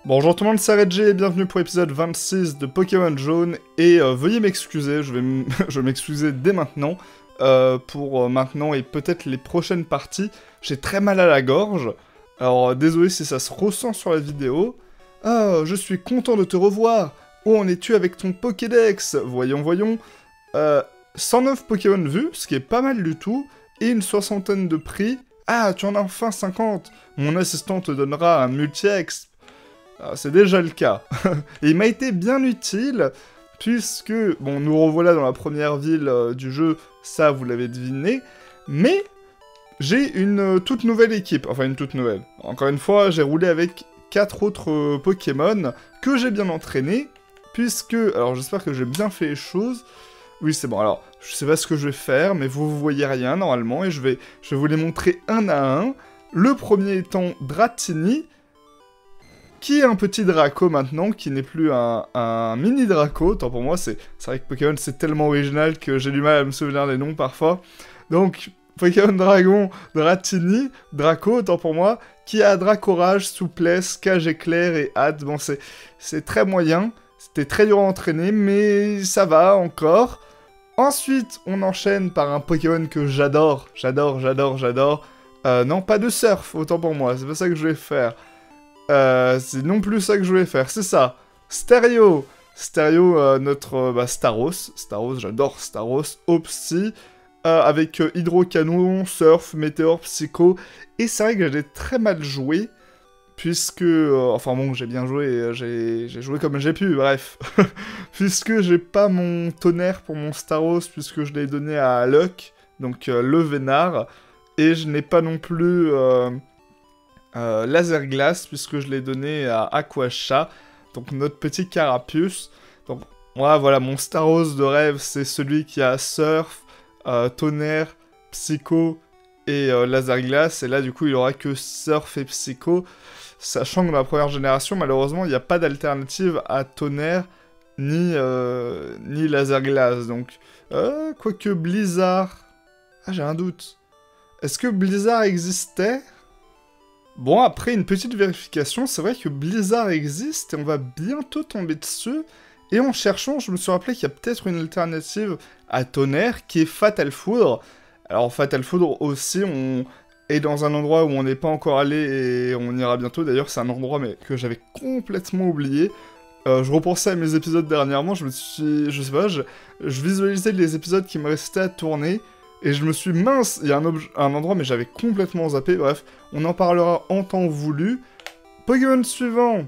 Bonjour tout le monde, c'est Reggie et bienvenue pour l'épisode 26 de Pokémon Jaune. Et veuillez m'excuser, je vais m'excuser dès maintenant, pour maintenant et peut-être les prochaines parties. J'ai très mal à la gorge, alors désolé si ça se ressent sur la vidéo. Ah, je suis content de te revoir. Où en es-tu avec ton Pokédex? Voyons. 109 Pokémon vus, ce qui est pas mal du tout, et une soixantaine de prix. Ah, tu en as enfin 50. Mon assistant te donnera un multi-exp. Ah, c'est déjà le cas. Et il m'a été bien utile, puisque, bon, nous revoilà dans la première ville du jeu, ça vous l'avez deviné, mais j'ai une toute nouvelle équipe, enfin une toute nouvelle. Encore une fois, j'ai roulé avec 4 autres Pokémon que j'ai bien entraînés, puisque, alors j'espère que j'ai bien fait les choses. Oui, c'est bon, alors, je sais pas ce que je vais faire, mais vous voyez rien normalement, et je vais vous les montrer un à un. Le premier étant Dratini, qui est un petit Draco maintenant, qui n'est plus un mini Draco. Tant pour moi, c'est vrai que Pokémon c'est tellement original que j'ai du mal à me souvenir des noms parfois. Donc, Pokémon Dragon, Dratini, Draco, tant pour moi, qui a Dracorage, Souplesse, Cage Éclair et Hâte. Bon, c'est très moyen, c'était très dur à entraîner, mais ça va encore. Ensuite, on enchaîne par un Pokémon que j'adore. Non, pas de surf, autant pour moi, c'est pas ça que je vais faire. C'est non plus ça que je voulais faire, c'est ça. Stéréo, notre Staros, j'adore Staros, Opsy, avec Hydrocanon, Surf, Météore, Psycho, et c'est vrai que j'ai très mal joué, puisque, enfin bon, j'ai bien joué, j'ai joué comme j'ai pu, bref, puisque j'ai pas mon tonnerre pour mon Staros, puisque je l'ai donné à Luck, donc le Vénard, et je n'ai pas non plus... Laser Glace, puisque je l'ai donné à Aquasha, donc notre petit Carapuce. Donc, moi, voilà, mon Staros de rêve, c'est celui qui a Surf, Tonnerre, Psycho et Laser Glace, et là, du coup, il aura que Surf et Psycho, sachant que dans la première génération, malheureusement, il n'y a pas d'alternative à Tonnerre ni Laser Glace, donc... quoique Blizzard... Ah, j'ai un doute. Est-ce que Blizzard existait ? Bon, après une petite vérification, c'est vrai que Blizzard existe et on va bientôt tomber dessus. Et en cherchant, je me suis rappelé qu'il y a peut-être une alternative à Tonnerre qui est Fatal Foudre. Alors Fatal Foudre aussi, on est dans un endroit où on n'est pas encore allé et on ira bientôt. D'ailleurs, c'est un endroit mais que j'avais complètement oublié. Je repensais à mes épisodes dernièrement, je sais pas, je visualisais les épisodes qui me restaient à tourner. Et je me suis mince, il y a un endroit mais j'avais complètement zappé, bref, on en parlera en temps voulu. Pokémon suivant,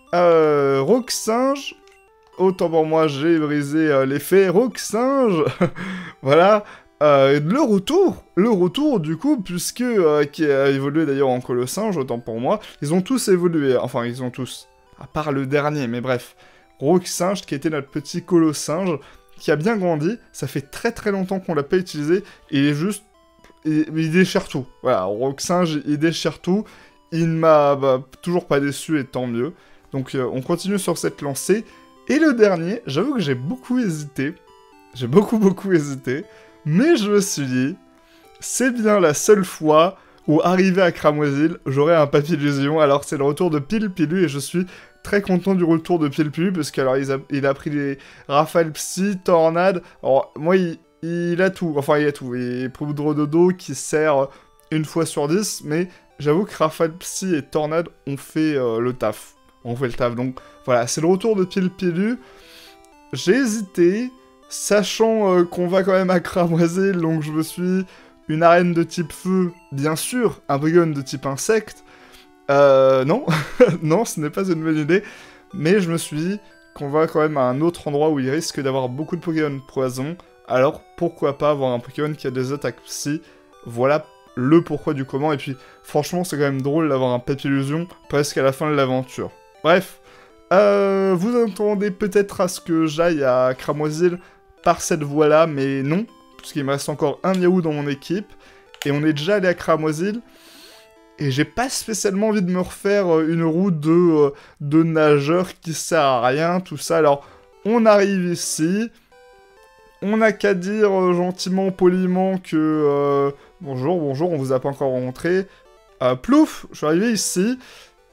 Rock-Singe, autant pour moi j'ai brisé l'effet Rock-Singe, voilà. Le retour du coup, puisque, qui a évolué d'ailleurs en Colossinge, autant pour moi, ils ont tous évolué, enfin ils ont tous, à part le dernier, mais bref. Rock-Singe qui était notre petit Colossinge, qui a bien grandi, ça fait très longtemps qu'on l'a pas utilisé, et il est juste... Il déchire tout. Voilà, Rock-Singe, il déchire tout, il ne m'a toujours pas déçu, et tant mieux. Donc on continue sur cette lancée, et le dernier, j'avoue que j'ai beaucoup hésité, beaucoup hésité, mais je me suis dit, c'est bien la seule fois où, arrivé à Cramoisil, j'aurai un Papillusion, alors c'est le retour de Pilpilu, et je suis... très content du retour de Pilpilu, parce qu'alors il a pris les Rafale Psy, Tornade, alors moi il a tout, enfin il a tout, et Poudre Dodo qui sert une fois sur 10, mais j'avoue que Rafale Psy et Tornade ont fait le taf, donc voilà, c'est le retour de Pilpilu. J'ai hésité, sachant qu'on va quand même à Cramoisil, donc je me suis une arène de type feu, bien sûr, un Pokémon de type insecte. Non, non, ce n'est pas une bonne idée, mais je me suis dit qu'on va quand même à un autre endroit où il risque d'avoir beaucoup de Pokémon poison, alors pourquoi pas avoir un Pokémon qui a des attaques psy, voilà le pourquoi du comment, et puis franchement c'est quand même drôle d'avoir un Papillusion presque à la fin de l'aventure. Bref, vous attendez peut-être à ce que j'aille à Cramoisil par cette voie-là, mais non, parce qu'il me reste encore un Miaou dans mon équipe, et on est déjà allé à Cramoisil. Et j'ai pas spécialement envie de me refaire une route de nageur qui sert à rien, tout ça. Alors, on arrive ici. On n'a qu'à dire gentiment, poliment que... bonjour, on vous a pas encore rencontré. Plouf, je suis arrivé ici.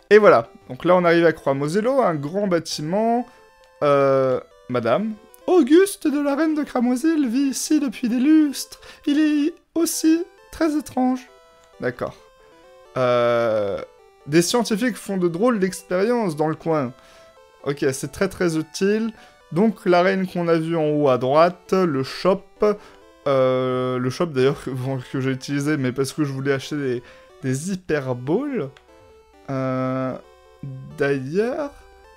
Et voilà. Donc là, on arrive à Cramoisello, un grand bâtiment. Madame. Auguste de la reine de Cramoisil vit ici depuis des lustres. Il est aussi très étrange. D'accord. Des scientifiques font de drôles d'expériences dans le coin. Ok, c'est très très utile. Donc la reine qu'on a vue en haut à droite, le shop d'ailleurs que j'ai utilisé, mais parce que je voulais acheter des hyperballs. D'ailleurs,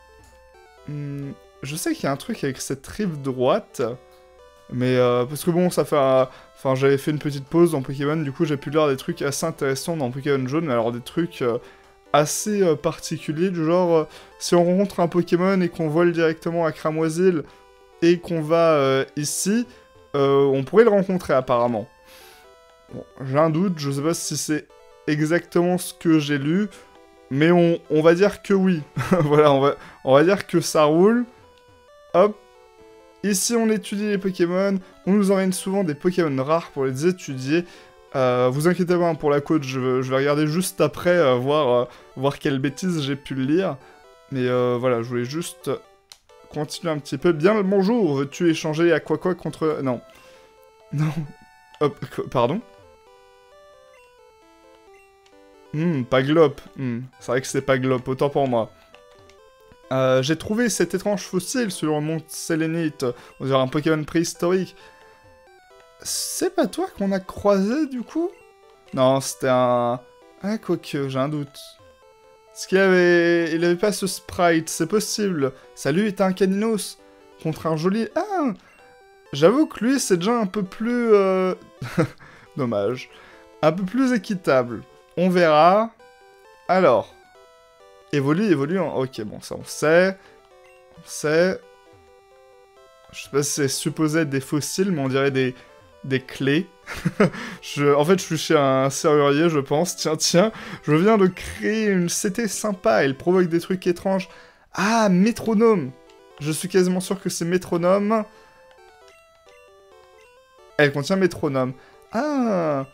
je sais qu'il y a un truc avec cette rive droite, mais parce que bon, ça fait enfin, j'avais fait une petite pause dans Pokémon, du coup j'ai pu lire des trucs assez intéressants dans Pokémon Jaune, mais alors des trucs assez particuliers, du genre, si on rencontre un Pokémon et qu'on vole directement à Cramoisil, et qu'on va ici, on pourrait le rencontrer apparemment. Bon, j'ai un doute, je sais pas si c'est exactement ce que j'ai lu, mais on va dire que oui. Voilà, on va dire que ça roule. Hop. Ici, on étudie les Pokémon. On nous emmène souvent des Pokémon rares pour les étudier. Vous inquiétez pas, hein, pour la coach, je vais regarder juste après, voir quelle bêtise j'ai pu lire. Mais voilà, je voulais juste continuer un petit peu. Bien le bonjour, veux-tu échanger à quoi contre... Non. Non. Hop, pardon. Paglop. C'est vrai que c'est Paglop, autant pour moi. J'ai trouvé cet étrange fossile sur le mont Sélénite. On dirait un Pokémon préhistorique. C'est pas toi qu'on a croisé, du coup? Non, c'était un... Ah, quoique, j'ai un doute. Est-ce qu'il avait... Il avait pas ce sprite, c'est possible. Salut, était un Caninos. Contre un joli... Ah! J'avoue que lui, c'est déjà un peu plus... Dommage. Un peu plus équitable. On verra. Alors. Évolue en... Ok, bon, ça on sait. On sait. Je sais pas si c'est supposé être des fossiles, mais on dirait des clés. En fait, je suis chez un serrurier, je pense. Tiens, je viens de créer une CT sympa. Elle provoque des trucs étranges. Ah, métronome. Je suis quasiment sûr que c'est métronome. Elle contient métronome. Ah.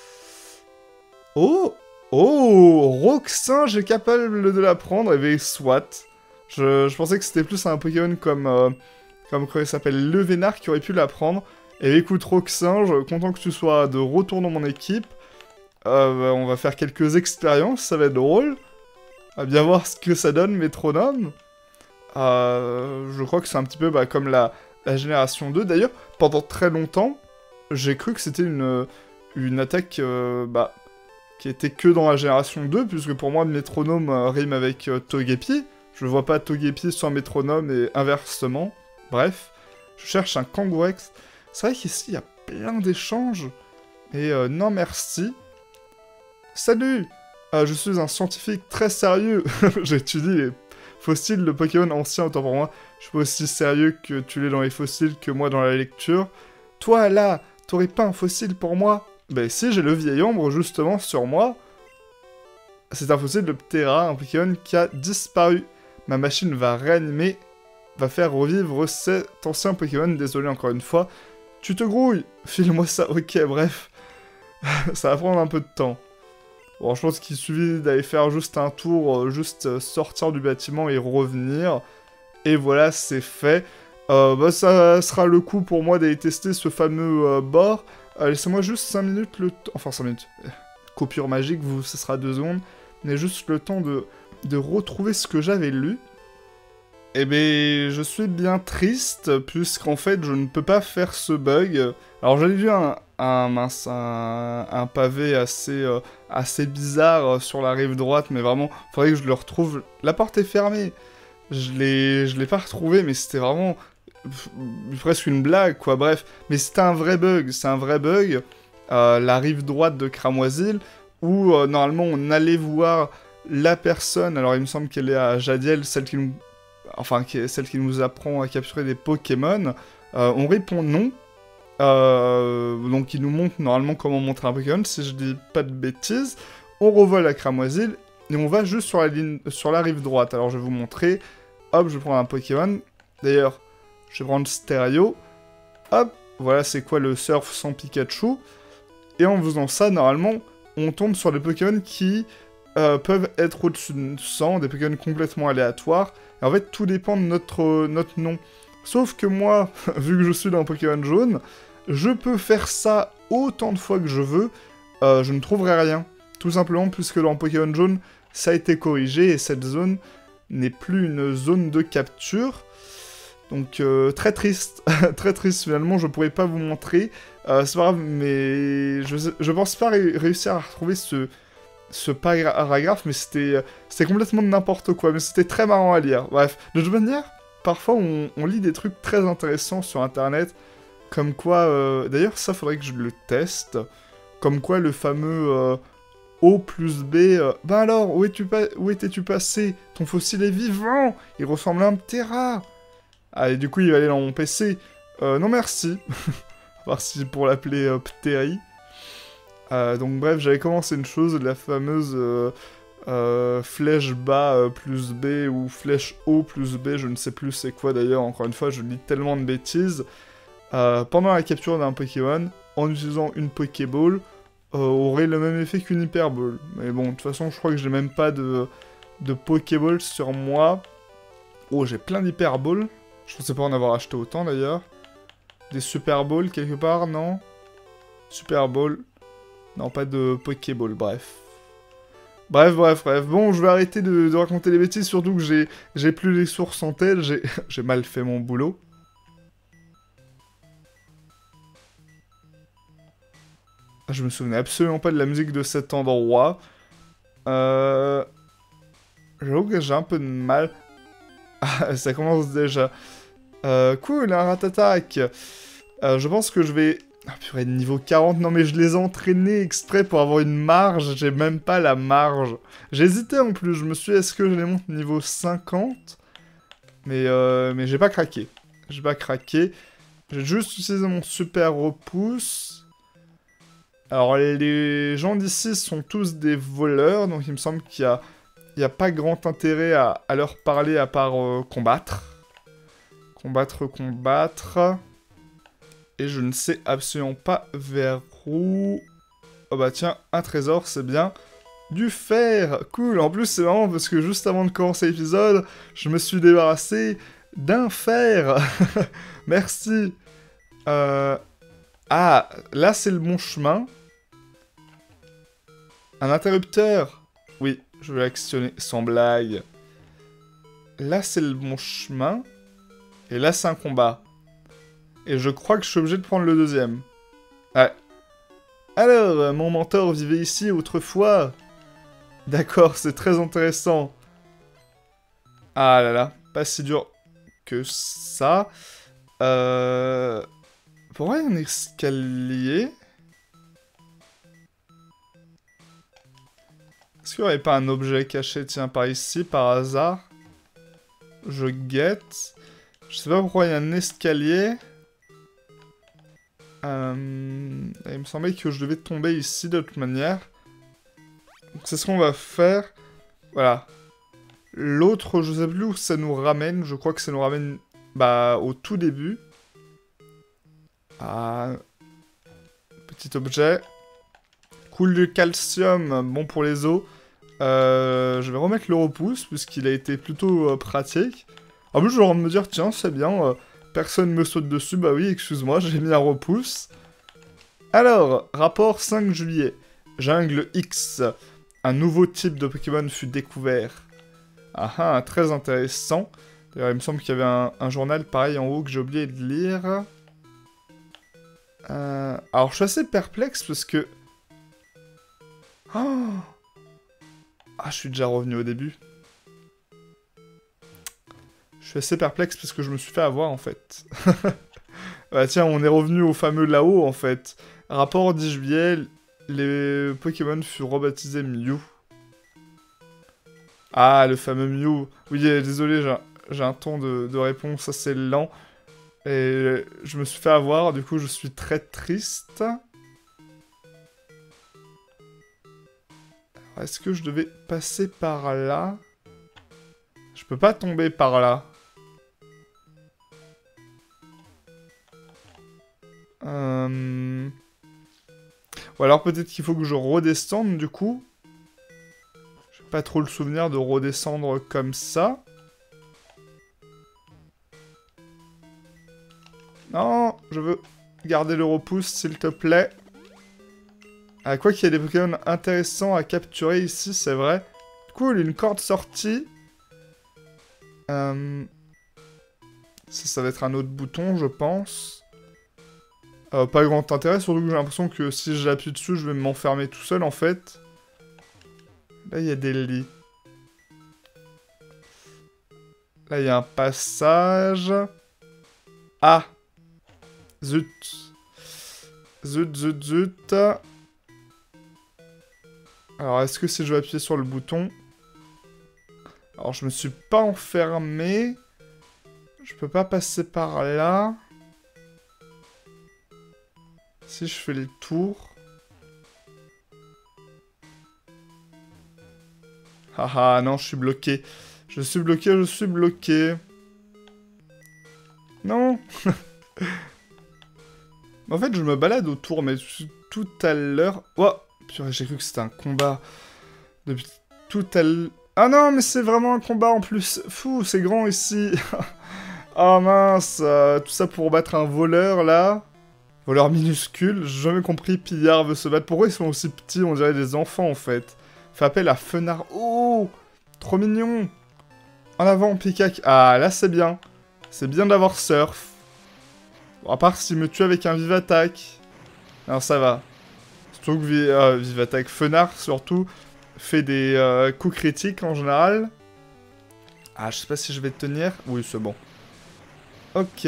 Oh, Roxinge est capable de la prendre. Eh bien, soit. Je pensais que c'était plus un Pokémon comme comment il s'appelle, Le Vénard qui aurait pu la prendre. Et écoute, Roxinge, content que tu sois de retour dans mon équipe. On va faire quelques expériences, ça va être drôle. On va bien voir ce que ça donne, Métronome. Je crois que c'est un petit peu comme la génération 2. D'ailleurs, pendant très longtemps, j'ai cru que c'était une attaque qui était que dans la génération 2, puisque pour moi, Métronome rime avec Togepi. Je vois pas Togepi sans Métronome et inversement. Bref, je cherche un Kangourex. C'est vrai qu'ici, il y a plein d'échanges. Et non merci. Salut, je suis un scientifique très sérieux. J'étudie les fossiles de Pokémon anciens, autant pour moi. Je suis pas aussi sérieux que tu l'es dans les fossiles que moi dans la lecture. Toi, là, t'aurais pas un fossile pour moi? Ben si, j'ai le vieil ombre, justement, sur moi. C'est un fossile de Ptera, un Pokémon qui a disparu. Ma machine va réanimer, va faire revivre cet ancien Pokémon. Désolé encore une fois. Tu te grouilles. File-moi ça. Ok, bref. Ça va prendre un peu de temps. Bon, je pense qu'il suffit d'aller faire juste un tour, juste sortir du bâtiment et revenir. Et voilà, c'est fait. Ça sera le coup pour moi d'aller tester ce fameux bord. Laissez-moi juste 5 minutes le temps... Enfin, 5 minutes. Coupure magique, ce sera 2 secondes. Mais juste le temps de retrouver ce que j'avais lu. Eh ben, je suis bien triste, puisqu'en fait, je ne peux pas faire ce bug. Alors, j'avais vu un pavé assez bizarre sur la rive droite, mais vraiment, faudrait que je le retrouve. La porte est fermée. Je l'ai pas retrouvé, mais c'était vraiment presque une blague, quoi. Bref, mais c'était un vrai bug. C'est un vrai bug. La rive droite de Cramoisil, où normalement on allait voir la personne. Alors, il me semble qu'elle est à Jadiel, celle qui nous apprend à capturer des Pokémon. On répond non. Donc il nous montre normalement comment montrer un Pokémon, si je dis pas de bêtises. On revole à Cramoisil, et on va juste sur la rive droite. Alors je vais vous montrer. Hop, je prends un Pokémon. D'ailleurs, je vais prendre Stéréo. Hop, voilà c'est quoi le surf sans Pikachu. Et en faisant ça, normalement, on tombe sur des Pokémon qui peuvent être au-dessus de 100, des Pokémon complètement aléatoires. Et en fait, tout dépend de notre nom. Sauf que moi, vu que je suis dans Pokémon jaune, je peux faire ça autant de fois que je veux, je ne trouverai rien. Tout simplement puisque dans Pokémon jaune, ça a été corrigé et cette zone n'est plus une zone de capture. Donc très triste, très triste finalement, je pourrais pas vous montrer. C'est pas grave, mais je pense pas réussir à retrouver ce paragraphe, mais c'était complètement n'importe quoi, mais c'était très marrant à lire. Bref, de toute manière, parfois on lit des trucs très intéressants sur internet, comme quoi, d'ailleurs ça faudrait que je le teste, comme quoi le fameux O plus B, ben alors, où étais-tu passé? Ton fossile est vivant, il ressemble à un Ptera. Ah, et du coup il va aller dans mon PC. Non merci, à part si pour l'appeler Pteri. Donc bref, j'avais commencé une chose, la fameuse flèche bas plus B ou flèche haut plus B, je ne sais plus c'est quoi d'ailleurs, encore une fois, je lis tellement de bêtises. Pendant la capture d'un Pokémon, en utilisant une Pokéball, aurait le même effet qu'une Hyperball. Mais bon, de toute façon, je crois que j'ai même pas de Pokéball sur moi. Oh, j'ai plein d'Hyperballs. Je pensais pas en avoir acheté autant d'ailleurs. Des Super Balls quelque part, non? Super Ball. Non, pas de Pokéball, bref. Bref. Bon, je vais arrêter de raconter des bêtises, surtout que j'ai plus les sources en tête, j'ai mal fait mon boulot. Je me souvenais absolument pas de la musique de cet endroit. J'avoue que j'ai un peu de mal. Ah, ça commence déjà. Cool, un Ratatac. Je pense que je vais... Ah purée, niveau 40, non mais je les ai entraînés exprès pour avoir une marge, j'ai même pas la marge. J'hésitais en plus, je me suis dit, est-ce que je les monte niveau 50? Mais j'ai pas craqué. J'ai pas craqué. J'ai juste utilisé mon super repousse. Alors les gens d'ici sont tous des voleurs, donc il me semble qu'il y a pas grand intérêt à leur parler à part combattre. Combattre. Et je ne sais absolument pas vers où... Oh bah tiens, un trésor, c'est bien. Du fer. Cool. En plus, c'est marrant parce que juste avant de commencer l'épisode, je me suis débarrassé d'un fer. Merci. Ah, là, c'est le bon chemin. Un interrupteur. Oui, je vais l'actionner sans blague. Là, c'est le bon chemin. Et là, c'est un combat. Et je crois que je suis obligé de prendre le deuxième. Ouais. Alors, mon mentor vivait ici autrefois. D'accord, c'est très intéressant. Ah là là, pas si dur que ça. Pourquoi il y a un escalier? Est-ce qu'il n'y aurait pas un objet caché, tiens, par ici, par hasard? Je guette. Je sais pas pourquoi il y a un escalier. Il me semblait que je devais tomber ici de toute manière. Donc c'est ce qu'on va faire. Voilà. L'autre, je sais plus où ça nous ramène. Je crois que ça nous ramène bah, au tout début. Ah. Petit objet. Cool du calcium, bon pour les os. Je vais remettre le repousse, puisqu'il a été plutôt pratique. En plus, je vais me dire, tiens, c'est bien... personne me saute dessus, bah oui, excuse-moi, j'ai mis un repousse. Alors, rapport 5 juillet. Jungle X. Un nouveau type de Pokémon fut découvert. Ah ah, très intéressant. D'ailleurs, il me semble qu'il y avait un journal pareil en haut que j'ai oublié de lire. Alors, je suis assez perplexe parce que... Oh, ah, je suis déjà revenu au début. Je suis assez perplexe parce que je me suis fait avoir, en fait. Bah tiens, on est revenu au fameux là-haut, en fait. Rapport 10 juillet, les Pokémon furent rebaptisés Mew. Ah, le fameux Mew. Oui, désolé, j'ai un ton de réponse assez lent. Et je me suis fait avoir, du coup, je suis très triste. Est-ce que je devais passer par là? Je peux pas tomber par là. Ou alors peut-être qu'il faut que je redescende, du coup. pas trop le souvenir de redescendre comme ça. Non, je veux garder le repousse, s'il te plaît. Ah, quoi qu'il y ait des Pokémon intéressants à capturer ici, c'est vrai. Cool, une corde sortie. Ça va être un autre bouton, je pense. Pas grand intérêt, surtout que j'ai l'impression que si j'appuie dessus, je vais m'enfermer tout seul, en fait. Là, il y a des lits. Là, il y a un passage. Ah! Zut. Zut, zut, zut. Alors, est-ce que si je vais appuyer sur le bouton... Alors, je me suis pas enfermé. Je peux pas passer par là. Si je fais le tour... Haha, non, je suis bloqué. Je suis bloqué, je suis bloqué. Non. En fait, je me balade autour, mais tout à l'heure... Oh, purée, j'ai cru que c'était un combat. Depuis tout à l'heure... Ah non, mais c'est vraiment un combat en plus. Fou, c'est grand ici. Oh mince, tout ça pour battre un voleur, là. Voleur minuscule, j'ai jamais compris, Pillard veut se battre. Pourquoi ils sont aussi petits? On dirait des enfants, en fait. Fait appel à Fenard. Oh, trop mignon. En avant, Pikac. Ah, là, c'est bien. C'est bien d'avoir Surf. Bon, à part s'il me tue avec un Vive-Attaque. Alors, ça va. Surtout que Vive-Attaque Fenard, surtout, fait des coups critiques, en général. Ah, je sais pas si je vais tenir. Oui, c'est bon. Ok.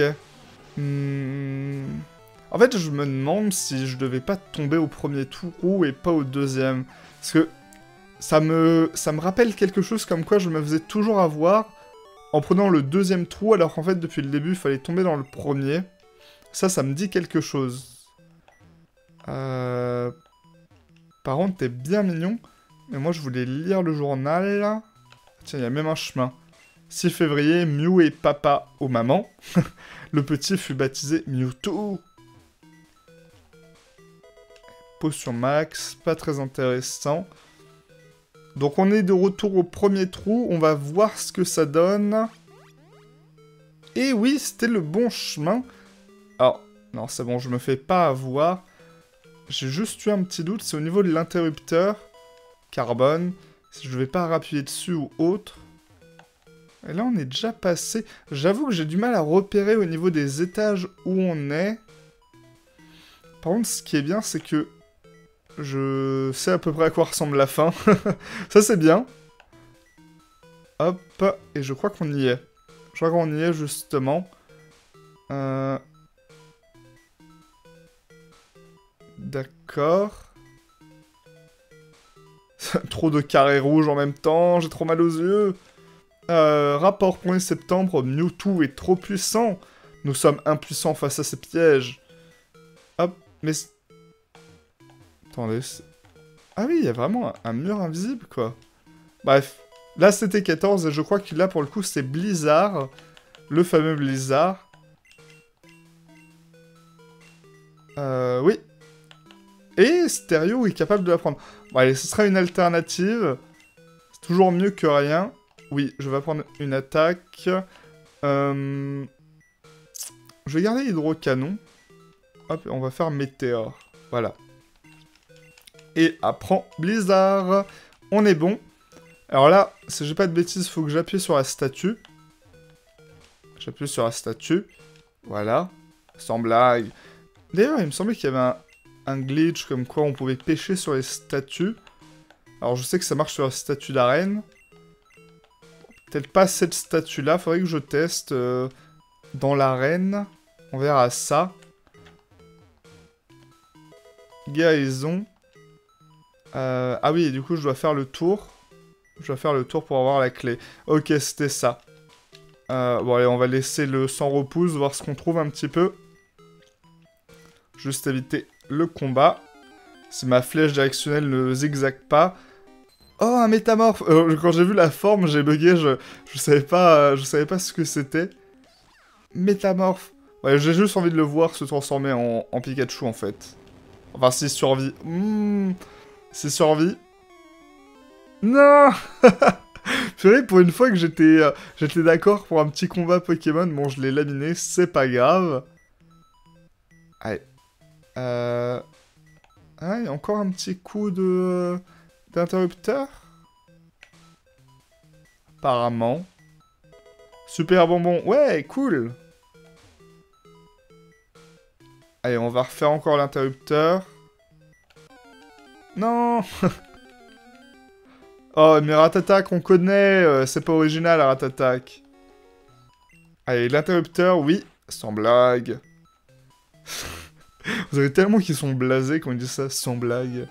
En fait, je me demande si je devais pas tomber au premier trou et pas au deuxième. Parce que ça me rappelle quelque chose comme quoi je me faisais toujours avoir en prenant le deuxième trou, alors qu'en fait, depuis le début, il fallait tomber dans le premier. Ça me dit quelque chose. Par contre, t'es bien mignon. Mais moi, je voulais lire le journal. Tiens, il y a même un chemin. 6 février, Mew et papa aux mamans. Le petit fut baptisé Mewtwo. Potion max, pas très intéressant. Donc on est de retour au premier trou, on va voir ce que ça donne. Et oui, c'était le bon chemin. Alors, non, c'est bon, je me fais pas avoir. J'ai juste eu un petit doute, c'est au niveau de l'interrupteur. Carbone, si je vais pas appuyer dessus ou autre. Et là, on est déjà passé. J'avoue que j'ai du mal à repérer au niveau des étages où on est. Par contre, ce qui est bien, c'est que je sais à peu près à quoi ressemble la fin. Ça, c'est bien. Hop, et je crois qu'on y est. Je crois qu'on y est, justement. D'accord. Trop de carrés rouges en même temps, j'ai trop mal aux yeux. Rapport 1er septembre, Mewtwo est trop puissant. Nous sommes impuissants face à ces pièges. Hop, mais... Attendez, ah oui, il y a vraiment un mur invisible, quoi. Bref, là c'était 14, et je crois que là, pour le coup, c'est Blizzard. Le fameux Blizzard. Oui. Et Stéréo est capable de la prendre. Bon, allez, ce sera une alternative. C'est toujours mieux que rien. Oui, je vais prendre une attaque. Je vais garder Hydrocanon. Hop, on va faire Météore. Voilà. Et apprend Blizzard. On est bon. Alors là, si j'ai pas de bêtises, il faut que j'appuie sur la statue. J'appuie sur la statue. Voilà. Sans blague. D'ailleurs, il me semblait qu'il y avait un glitch comme quoi on pouvait pêcher sur les statues. Alors je sais que ça marche sur la statue d'arène. Peut-être pas cette statue-là, faudrait que je teste dans l'arène. On verra ça. Guérison. Ah oui, et du coup je dois faire le tour. Je dois faire le tour pour avoir la clé. Ok, c'était ça. Bon allez, on va laisser le sans repousse, voir ce qu'on trouve un petit peu. Juste éviter le combat. Si ma flèche directionnelle ne zigzague pas. Oh, un métamorphe. Quand j'ai vu la forme, j'ai bugué, je savais pas ce que c'était. Métamorphe. Ouais, j'ai juste envie de le voir se transformer en Pikachu, en fait. Enfin, s'il survit. S'il survit. Non. Purée, pour une fois que j'étais d'accord pour un petit combat Pokémon, bon, je l'ai laminé, c'est pas grave. Allez. Ah, il y a encore un petit coup d'interrupteur. Apparemment. Super bonbon. Ouais, cool. Allez, on va refaire encore l'interrupteur. Non. Oh, mais Ratatak, on connaît. C'est pas original, Ratatak. Allez, l'interrupteur, oui. Sans blague. Vous avez tellement qu'ils sont blasés quand ils disent ça, sans blague.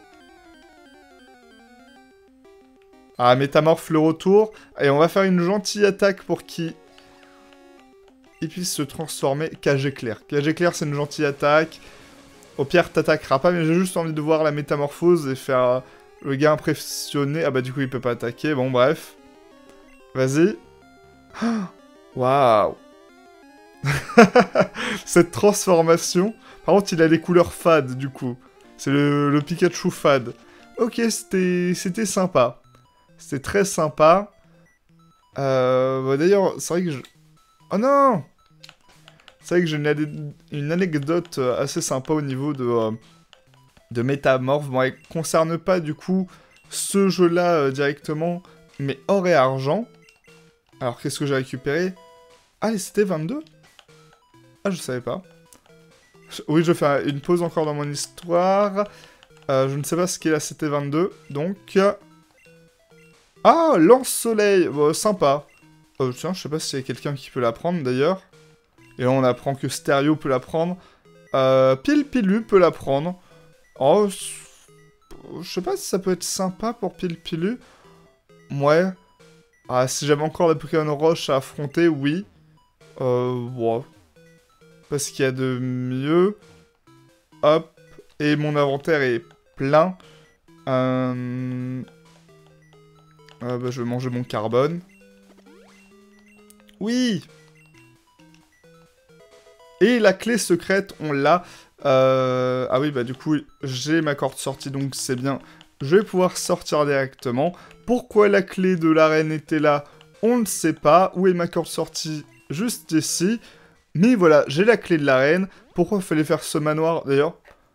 Ah, Métamorphe le retour. Et on va faire une gentille attaque pour qu'il puisse se transformer. Cage éclair. Cage éclair, c'est une gentille attaque. Au pire, t'attaqueras pas, mais j'ai juste envie de voir la métamorphose et faire le gars impressionné. Ah bah du coup, il peut pas attaquer. Bon, bref. Vas-y. Waouh. Cette transformation. Par contre, il a les couleurs fades, du coup. C'est le Pikachu fade. Ok, c'était sympa. C'était très sympa. Bah, d'ailleurs, c'est vrai que je... Oh non! C'est vrai que j'ai une anecdote assez sympa au niveau de Métamorphe. Bon, elle concerne pas, du coup, ce jeu-là directement, mais or et argent. Alors, qu'est-ce que j'ai récupéré? Ah, c'était 22? Ah, je savais pas. Oui, je fais une pause encore dans mon histoire. Je ne sais pas ce qu'il a, c'était 22. Donc... Ah, lance-soleil. Bon, sympa. Tiens, je sais pas s'il y a quelqu'un qui peut la prendre, d'ailleurs. Et là, on apprend que Stério peut la prendre. Pilpilu peut la prendre. Oh, je sais pas si ça peut être sympa pour Pilpilu. Ouais. Ah, si j'avais encore des Pokémon Roche à affronter, oui. Bon. Parce qu'il y a de mieux. Hop. Et mon inventaire est plein. Bah, je vais manger mon carbone. Oui. Et la clé secrète, on l'a. Ah oui, bah du coup, j'ai ma corde sortie, donc c'est bien. Je vais pouvoir sortir directement. Pourquoi la clé de l'arène était là, on ne sait pas. Où est ma corde sortie? Juste ici. Mais voilà, j'ai la clé de l'arène. Pourquoi il fallait faire ce manoir, d'ailleurs?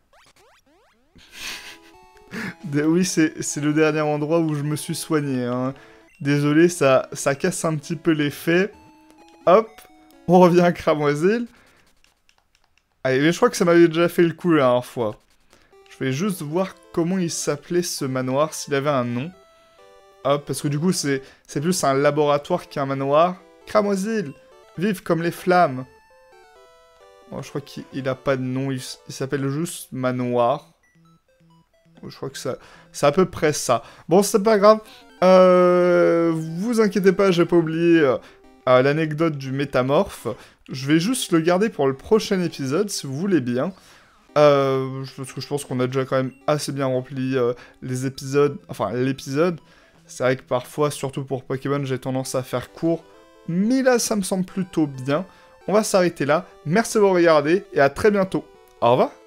Oui, c'est le dernier endroit où je me suis soigné. Hein. Désolé, ça casse un petit peu l'effet. Hop, on revient à Cramoisil. Allez, mais je crois que ça m'avait déjà fait le coup la dernière fois. Je vais juste voir comment il s'appelait ce manoir, s'il avait un nom. Hop, parce que du coup, c'est plus un laboratoire qu'un manoir. Cramoisil, vive comme les flammes. Bon, je crois qu'il a pas de nom, il s'appelle juste manoir. Je crois que c'est à peu près ça. Bon, c'est pas grave. Vous inquiétez pas, j'ai pas oublié l'anecdote du métamorphe. Je vais juste le garder pour le prochain épisode, si vous voulez bien. Parce que je pense qu'on a déjà quand même assez bien rempli les épisodes. Enfin, l'épisode. C'est vrai que parfois, surtout pour Pokémon, j'ai tendance à faire court. Mais là, ça me semble plutôt bien. On va s'arrêter là. Merci d'avoir regardé et à très bientôt. Au revoir.